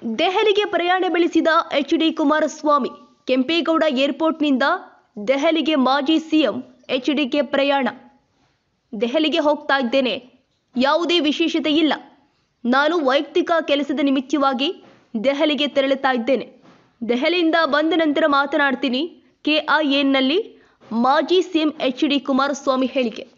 ದೆಹಲಿಗೆ ಪ್ರಯಾಣ ಬೆಳೆಸಿದ ಎಚ್.ಡಿ. ಕುಮಾರಸ್ವಾಮಿ. ಕೆಂಪೇಗೌಡ ಏರ್ಪೋರ್ಟ್ನಿಂದ ದೆಹಲಿಗೆ ಮಾಜಿ ಸಿಎಂ ಎಚ್.ಡಿ.ಕೆ ಪ್ರಯಾಣ. ದೆಹಲಿಗೆ ಹೋಗ್ತಾ ಇದ್ದೇನೆ, ಯಾವುದೇ ವಿಶೇಷತೆ ಇಲ್ಲ. ನಾನು ವೈಯಕ್ತಿಕ ಕೆಲಸದ ನಿಮಿತ್ತವಾಗಿ ದೆಹಲಿಗೆ ತೆರಳುತ್ತಾ ಇದ್ದೇನೆ. ದೆಹಲಿಯಿಂದ ಬಂದ ನಂತರ ಮಾತನಾಡ್ತೀನಿ. KIAನಲ್ಲಿ ಮಾಜಿ ಸಿಎಂ ಎಚ್.ಡಿ. ಕುಮಾರಸ್ವಾಮಿ ಹೇಳಿಕೆ.